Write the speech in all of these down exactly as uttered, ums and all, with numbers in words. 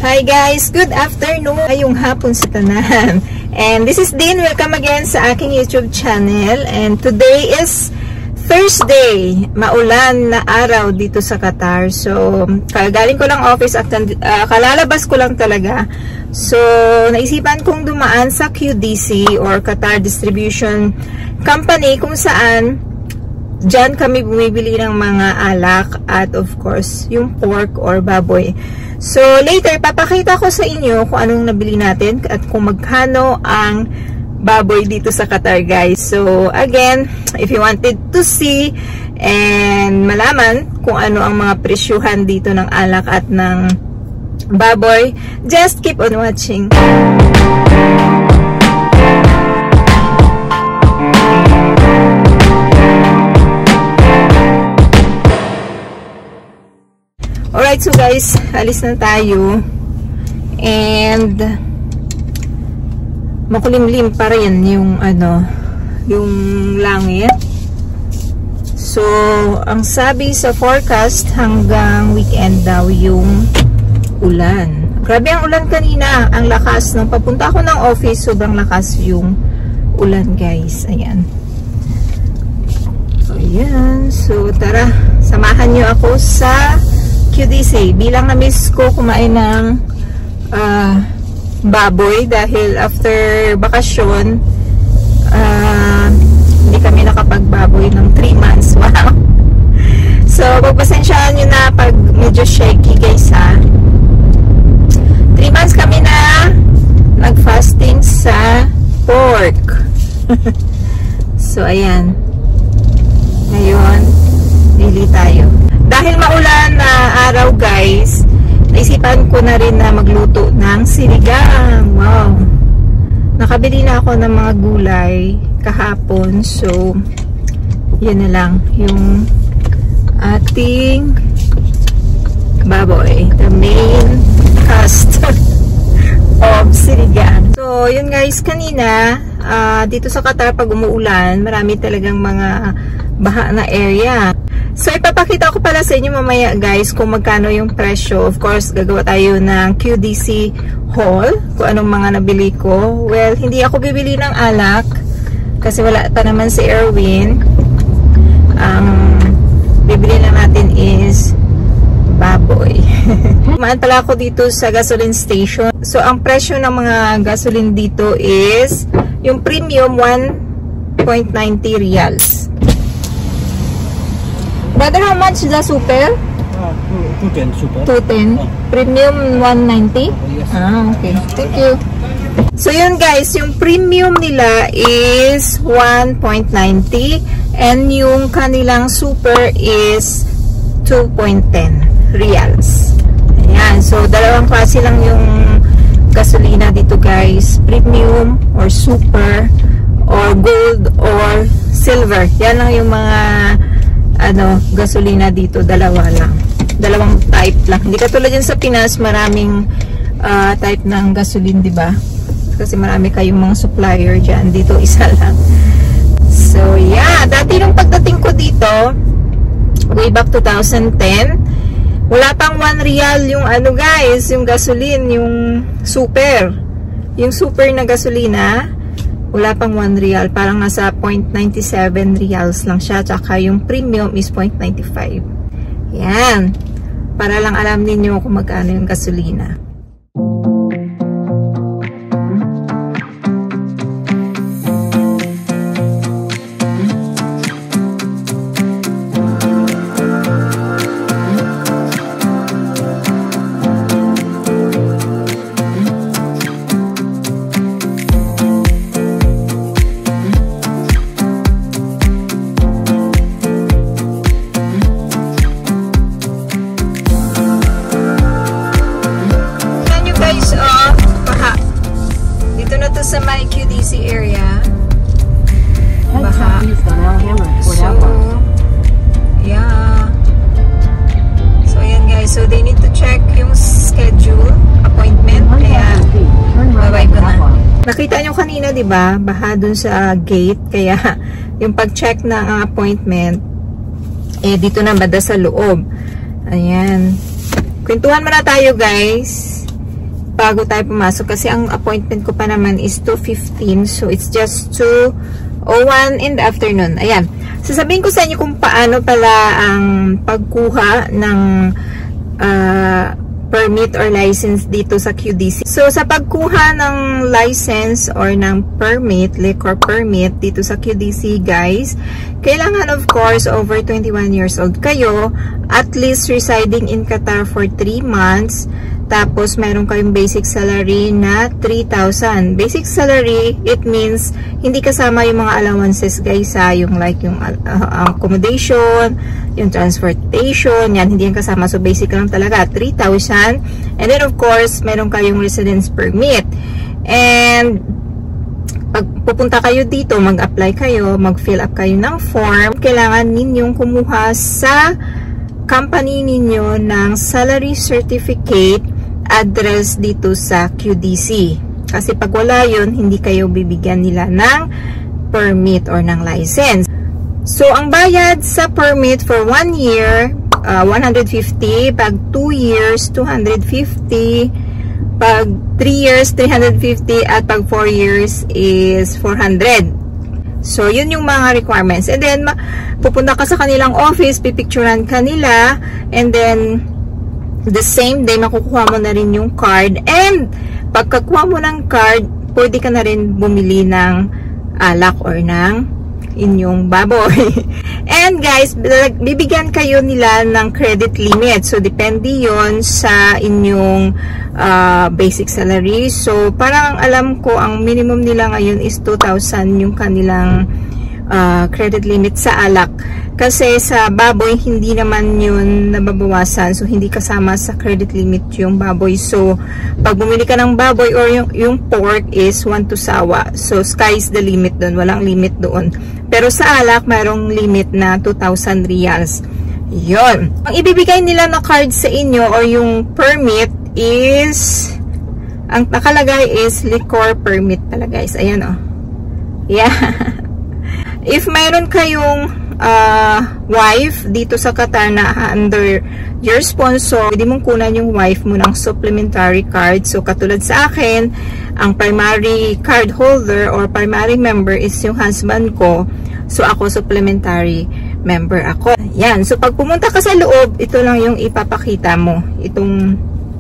Hi guys! Good afternoon! Ngayong hapon sa tanan. And this is Dean. Welcome again sa aking YouTube channel. And today is Thursday. Maulan na araw dito sa Qatar. So, kagaling ko lang office at uh, kalalabas ko lang talaga. So, naisipan kong dumaan sa Q D C or Qatar Distribution Company kung saan dyan kami bumibili ng mga alak at of course yung pork or baboy. So later papakita ko sa inyo kung anong nabili natin at kung magkano ang baboy dito sa Qatar, guys. So again, if you wanted to see and malaman kung ano ang mga presyuhan dito ng alak at ng baboy, just keep on watching. Alright, so guys, alis na tayo. And makulimlim pa rin yung ano, yung langit. So, ang sabi sa forecast hanggang weekend daw yung ulan. Grabe ang ulan kanina, ang lakas. Nung papunta ako ng office, sobrang lakas yung ulan, guys. Ayan. So, ayan. So, tara, samahan nyo ako sa Q D C. Bilang na-miss ko kumain ng uh, baboy dahil after bakasyon uh, hindi kami nakapagbaboy ng three months. Wow! So, pagpasensyaan nyo na pag medyo shaky, guys, ha. three months kami na nag-fasting sa pork. So, ayan. Ngayon, lili tayo. Dahil maulan na araw, guys, naisipan ko na rin na magluto ng sinigang. Wow! Nakabili na ako ng mga gulay kahapon. So, yun na lang. Yung ating baboy. The main cast of sinigang. So, yun guys, kanina, uh, dito sa Qatar, pag umuulan, marami talagang mga baha na area. So, ipapakita ko pala sa inyo mamaya, guys, kung magkano yung presyo. Of course, gagawa tayo ng Q D C haul, kung anong mga nabili ko. Well, hindi ako bibili ng alak, kasi wala pa naman si Erwin. Ang um, bibili lang natin is baboy. Kumaan pala ako dito sa gasoline station. So, ang presyo ng mga gasoline dito is, yung premium, one point nine zero reals. Brother, how much the super? Uh, two ten super. two ten. Oh. Premium one ninety? Oh, yes. Ah, okay. Thank you. So yun guys, yung premium nila is one point nine zero and yung kanilang super is two point ten reals. Ayan. So dalawang klase lang yung gasolina dito, guys. Premium or super or gold or silver. Yan lang yung mga ano, gasolina dito, dalawa lang. Dalawang type lang. Hindi katulad yan sa Pinas, maraming uh, type ng gasolina, di ba? Kasi marami kayong mga supplier dyan. Dito, isa lang. So, yeah. Dati nung pagdating ko dito, way back two thousand ten, wala pang one real yung ano, guys, yung gasolina, yung super. Yung super na gasolina, wala pang one real. Parang nasa zero point nine seven reals lang siya. Tsaka yung premium is zero point nine five. Yan. Para lang alam ninyo kung magkano yung gasolina. Sa my Q D C area, baha. So, yeah. So, ayan guys. So, they need to check yung schedule, appointment. Kaya, bye-bye ko na. Nakita nyo kanina, diba? Baha dun sa gate. Kaya, yung pag-check ng appointment, eh, dito na banda sa loob. Ayan. Kwentuhan muna tayo, guys. bago tayo pumasok kasi ang appointment ko pa naman is two fifteen, so it's just two oh one in the afternoon. Ayan, sasabihin ko sa inyo kung paano pala ang pagkuha ng uh, permit or license dito sa Q D C. So sa pagkuha ng license or ng permit, liquor permit dito sa Q D C, guys, kailangan of course over twenty-one years old kayo, at least residing in Qatar for three months. Tapos, meron kayong basic salary na three thousand. Basic salary, it means, hindi kasama yung mga allowances, guys, ha? Yung like, yung uh, accommodation, yung transportation, yan, hindi yan kasama. So, basic lang talaga, three thousand. And then, of course, meron kayong residence permit. And, pag pupunta kayo dito, mag-apply kayo, mag-fill up kayo ng form, kailangan ninyong kumuha sa company ninyo ng salary certificate address dito sa Q D C. Kasi pag wala yun, hindi kayo bibigyan nila ng permit or ng license. So, ang bayad sa permit for one year, uh, one hundred fifty. Pag two years, two hundred fifty. Pag three years, three hundred fifty. At pag four years is four hundred. So, yun yung mga requirements. And then, pupunta ka sa kanilang office, pipicturean ka nila, and then, the same day, makukuha mo na rin yung card. And, pagkakuha mo ng card, pwede ka na rin bumili ng alak or ng inyong baboy. And guys, bibigyan kayo nila ng credit limit. So, depende yon sa inyong uh, basic salary. So, parang alam ko, ang minimum nila ngayon is two thousand yung kanilang uh, credit limit sa alak. Kasi sa baboy, hindi naman yun nababawasan. So, hindi kasama sa credit limit yung baboy. So, pag bumili ka ng baboy or yung, yung pork is one to sawa. So, sky's the limit doon. Walang limit doon. Pero sa alak, mayroong limit na two thousand riyals. Yun. Ang ibibigay nila na card sa inyo or yung permit is, ang nakalagay is liquor permit pala, guys. Ayan, oh. Yeah. If mayroon kayong uh, wife dito sa Qatar na under your sponsor, pwede mong kunan yung wife mo ng supplementary card. So, katulad sa akin, ang primary card holder or primary member is yung husband ko. So, ako supplementary member ako. Yan. So, pag pumunta ka sa loob, ito lang yung ipapakita mo. Itong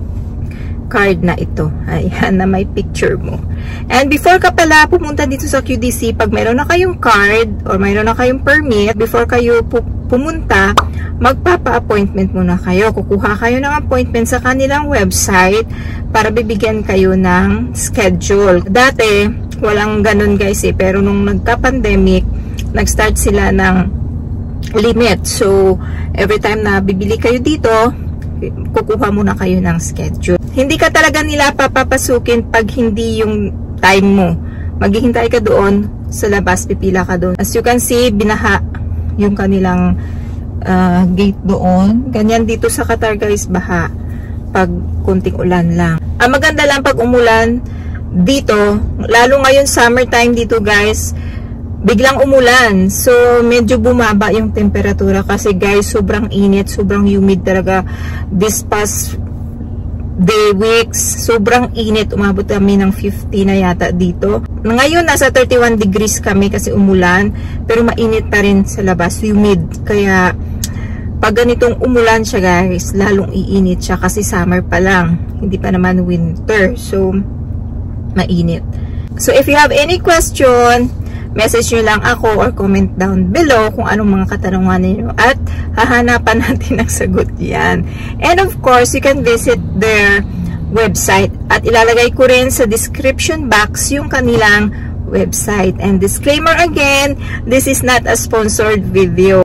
card na ito. Ayan, na may picture mo. And before ka pala pumunta dito sa Q D C, pag mayroon na kayong card or mayroon na kayong permit, before kayo pu pumunta, magpapa-appointment muna kayo. Kukuha kayo ng appointment sa kanilang website para bibigyan kayo ng schedule. Dati, walang ganun, guys, eh. Pero nung nagka-pandemic, nag-start sila ng limit. So, every time na bibili kayo dito, kukuha muna kayo ng schedule. Hindi ka talaga nila papapasukin pag hindi yung time mo. Maghihintay ka doon sa labas, pipila ka doon. As you can see, binaha yung kanilang uh, gate doon. Ganyan dito sa Qatar, guys, baha pag kunting ulan lang. Ang maganda lang pag umulan dito, lalo ngayon summertime dito, guys, biglang umulan. So, medyo bumaba yung temperatura kasi, guys, sobrang init, sobrang humid talaga. This past day, weeks, sobrang init. Umabot kami ng fifty na yata dito. Ngayon, nasa thirty-one degrees kami kasi umulan, pero mainit pa rin sa labas, humid. Kaya, pag ganitong umulan siya, guys, lalong iinit siya kasi summer pa lang. Hindi pa naman winter. So, mainit. So, if you have any question, message nyo lang ako or comment down below kung anong mga katanungan ninyo at hahanapan natin ang sagot yan. And of course, you can visit their website at ilalagay ko rin sa description box yung kanilang website. And disclaimer again, this is not a sponsored video.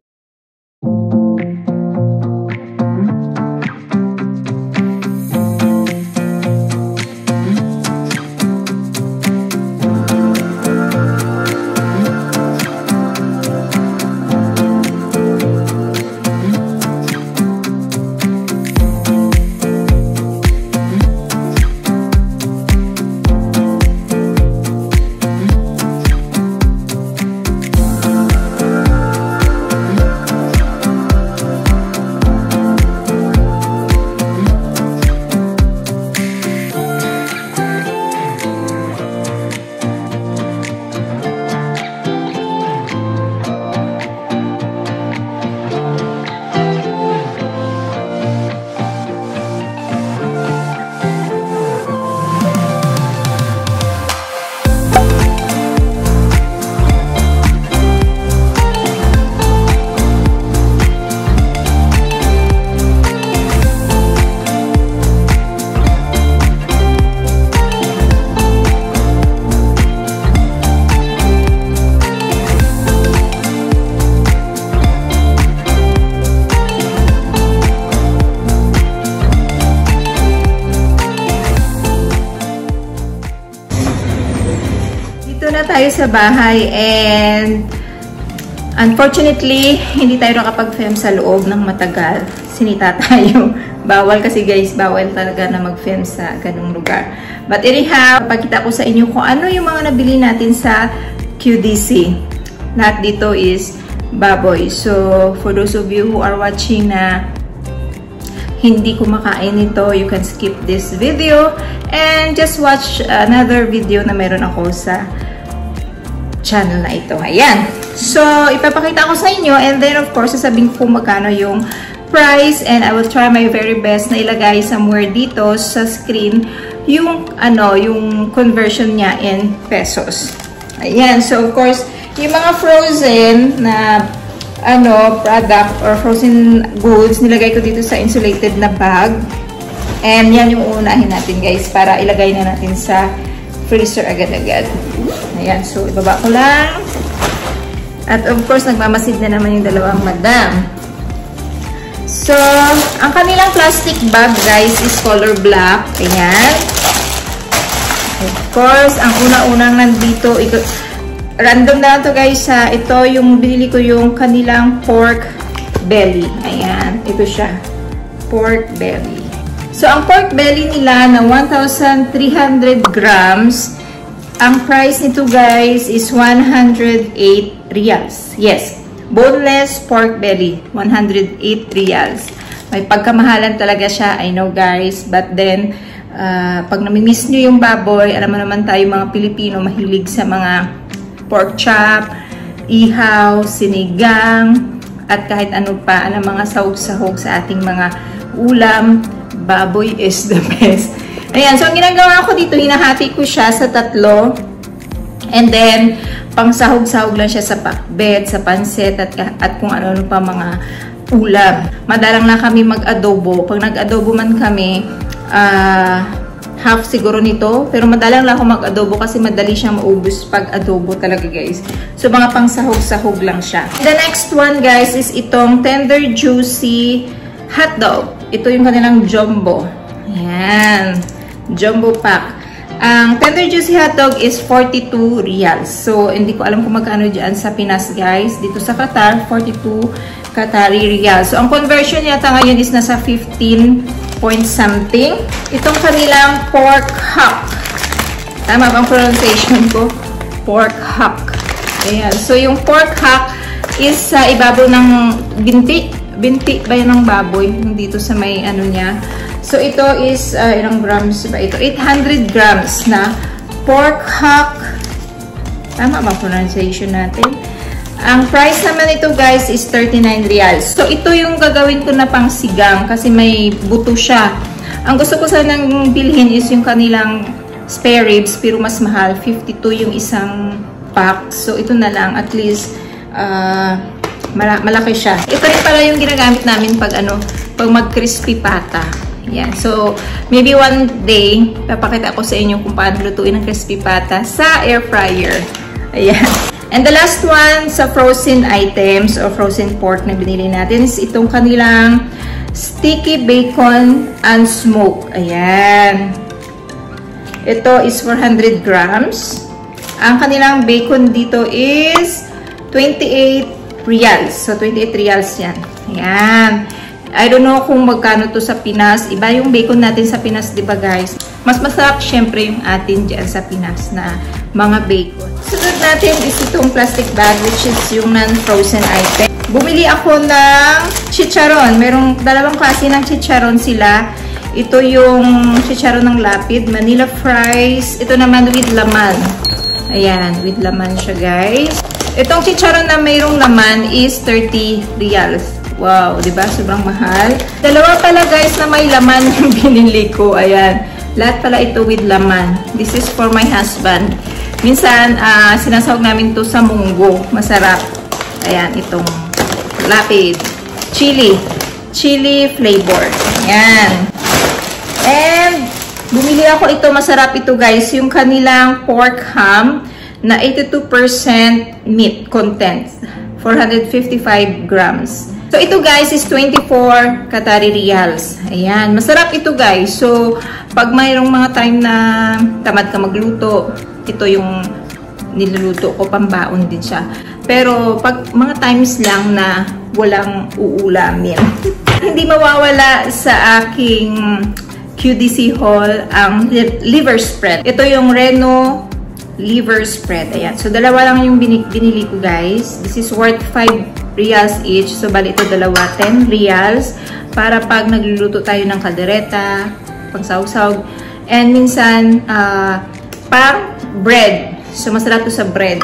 tayo sa bahay and unfortunately, hindi tayo nakapag-film sa loob ng matagal. Sinita tayo. Bawal kasi guys, bawal talaga na mag-film sa ganung lugar. But anyhow, pakita ko sa inyo kung ano yung mga nabili natin sa Q D C. Lahat dito is baboy. So, for those of you who are watching na hindi kumakain nito, you can skip this video and just watch another video na meron ako sa channel na ito. Ayan. So, ipapakita ko sa inyo and then of course, sasabihin ko magkano yung price and I will try my very best na ilagay somewhere dito sa screen yung ano, yung conversion niya in pesos. Ayan. So, of course, yung mga frozen na ano, product or frozen goods, nilagay ko dito sa insulated na bag. And yan yung uunahin natin guys para ilagay na natin sa freezer agad-agad. Ayan. So, ibaba ko lang. At of course, nagmamasid na naman yung dalawang madam. So, ang kanilang plastic bag, guys, is color black. Ayan. Of course, ang una-unang nandito, random na to guys, ha. Ito yung binili ko yung kanilang pork belly. Ayan. Ito siya. Pork belly. So, ang pork belly nila na one thousand three hundred grams, ang price nito guys is one hundred eight reals. Yes, boneless pork belly, one hundred eight reals. May pagkamahalan talaga siya, I know guys. But then, uh, pag namimiss nyo yung baboy, alam mo naman tayo mga Pilipino, mahilig sa mga pork chop, ihaw, sinigang, at kahit ano pa, ang mga sahog-sahog sa ating mga ulam. Baboy is the best. Ayan, so ang ginagawa ko dito, hinahati ko siya sa tatlo. And then, pang sahog-sahog lang siya sa pakbet, sa pansit, at, at kung ano-ano pa mga ulam. Madalang na kami mag-adobo. Pag nag-adobo man kami, uh, half siguro nito. Pero madalang lang ako mag-adobo kasi madali siyang maubos pag adobo talaga guys. So, mga pang sahog-sahog lang siya. The next one guys is itong tender juicy hotdog. Ito yung kanilang jumbo. Ayan. Jumbo pack. Ang tender juicy hotdog is forty-two reals. So, hindi ko alam kung magkano dyan sa Pinas, guys. Dito sa Qatar, forty-two Qatari reals. So, ang conversion yata ngayon is nasa fifteen point something. Itong kanilang pork hock. Tama bang pronunciation ko? Pork hock. Ayan. So, yung pork hock is sa uh, ibabaw ng binti. Binti ba yan ng baboy? Dito sa may ano niya. So, ito is, uh, ilang grams ba ito? eight hundred grams na pork hock. Tama ba pronunciation natin? Ang price naman ito, guys, is thirty-nine reals. So, ito yung gagawin ko na pang sigang kasi may buto siya. Ang gusto ko sanang bilhin is yung kanilang spare ribs, pero mas mahal. fifty-two yung isang pack. So, ito na lang. At least, uh, malaki siya. Ito rin pala yung ginagamit namin pag ano, pag mag-crispy pata. Yan. So, maybe one day, papakita ko sa inyo kung paano lutuin ang crispy pata sa air fryer. Ayan. And the last one sa frozen items or frozen pork na binili natin is itong kanilang sticky bacon and smoke. Ayan. Ito is four hundred grams. Ang kanilang bacon dito is twenty-eight reals. So, twenty-eight reals yan. Ayan. I don't know kung magkano to sa Pinas. Iba yung bacon natin sa Pinas, di ba guys? Mas masarap syempre yung atin dyan sa Pinas na mga bacon. Sunod natin is itong plastic bag which is yung non-frozen item. Bumili ako ng chicharon. Merong dalawang klase ng chicharon sila. Ito yung chicharon ng lapid, Manila fries. Ito naman with laman. Ayan, with laman siya guys. Itong chicharon na mayroong laman is thirty reals. Wow, di ba? Sobrang mahal. Dalawa pala guys na may laman yung binili ko. Ayan. Lahat pala ito with laman. This is for my husband. Minsan, uh, sinasawag namin to sa munggo. Masarap. Ayan, itong lapid. Chili. Chili flavor. Ayan. And, bumili ako ito. Masarap ito guys. Yung kanilang pork ham na eighty-two percent meat content. four hundred fifty-five grams. So, ito guys is twenty-four Qatari reals. Ayan. Masarap ito guys. So, pag mayroong mga time na tamad ka magluto, ito yung niluluto ko, pambaon din siya. Pero pag mga times lang na walang uulamin, hindi mawawala sa aking Q D C haul ang liver spread. Ito yung Reno liver spread. Ayan. So, dalawa lang yung binili ko, guys. This is worth five reals each. So, bali ito dalawa, ten reals. Para pag nagluluto tayo ng kaldereta, pang sawsaw. And minsan, uh, pang bread. So, masarap to sa bread.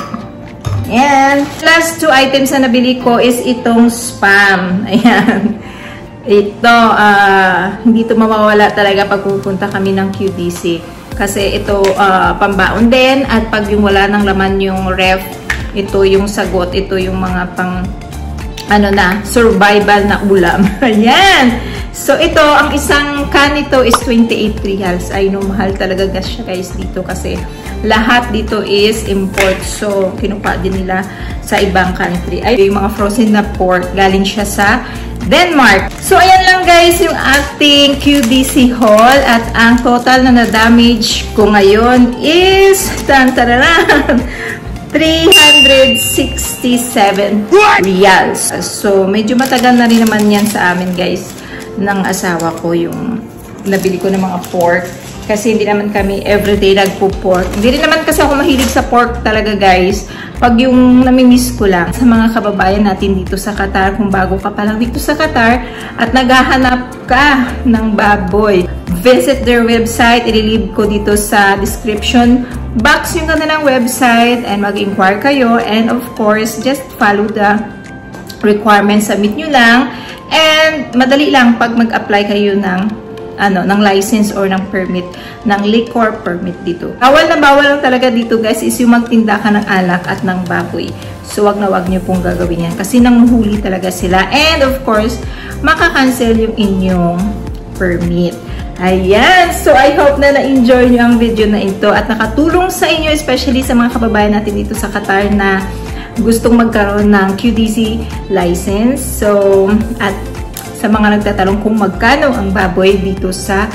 And last two items na nabili ko is itong Spam. Ayan. Ito, uh, hindi ito mawawala talaga pag pupunta kami ng Q D C. Kasi ito, uh, pambaon din. At pag yung wala ng laman yung ref, ito yung sagot. Ito yung mga pang, ano na, survival na ulam. Ayan. So, ito, ang isang can nito is twenty-eight reals. I know, mahal talaga gas siya, guys, dito. Kasi lahat dito is import. So, kinupa din nila sa ibang country. Ay, yung mga frozen na pork, galing siya sa Denmark. So, ayan lang, guys, yung ating Q D C haul. At ang total na na-damage ko ngayon is tan-tararan, three hundred sixty-seven reals. So, medyo matagal na rin naman yan sa amin, guys, ng asawa ko, yung nabili ko ng mga pork. Kasi hindi naman kami everyday nagpo-pork. Hindi rin naman kasi ako mahilig sa pork talaga, guys. Pag yung namimiss ko lang sa mga kababayan natin dito sa Qatar, kung bago ka pa lang dito sa Qatar at naghahanap ka ng baboy, visit their website. Ililib ko dito sa description box yung kanilang website and mag-inquire kayo. And of course, just follow the requirements. Submit nyo lang. And madali lang pag mag-apply kayo ng ano, ng license or ng permit, ng liquor permit dito. Bawal na bawal lang talaga dito, guys, is yung magtinda ka ng alak at ng baboy. So, wag na wag nyo pong gagawin yan. Kasi nanguhuli talaga sila. And of course, makakancel yung inyong permit. Ayan. So, I hope na na-enjoy nyo ang video na ito at nakatulong sa inyo, especially sa mga kababayan natin dito sa Qatar na gustong magkaroon ng Q D C license. So, at sa mga nagtatanong kung magkano ang baboy dito sa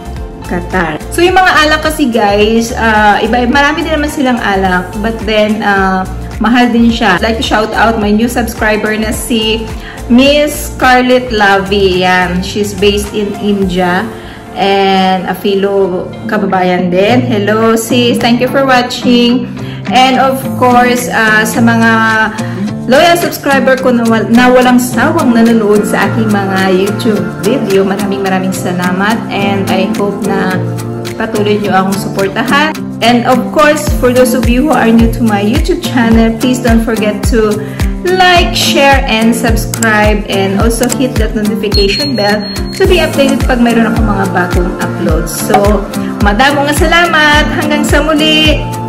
Qatar. So, yung mga alak kasi, guys, uh, iba, marami din naman silang alak, but then, uh, mahal din siya. I'd like to shout out my new subscriber na si Miss Scarlett Lavi. Yan. She's based in India and a fellow kababayan din. Hello, sis. Thank you for watching. And of course, uh, sa mga loyal subscriber ko na, wal na walang sawang nanonood sa aking mga YouTube video, maraming maraming salamat. And I hope na patuloy nyo akong suportahan. And of course, for those of you who are new to my YouTube channel, please don't forget to like, share, and subscribe. And also hit that notification bell to be updated pag mayroon akong mga bagong uploads. So, madamong salamat. Hanggang sa muli!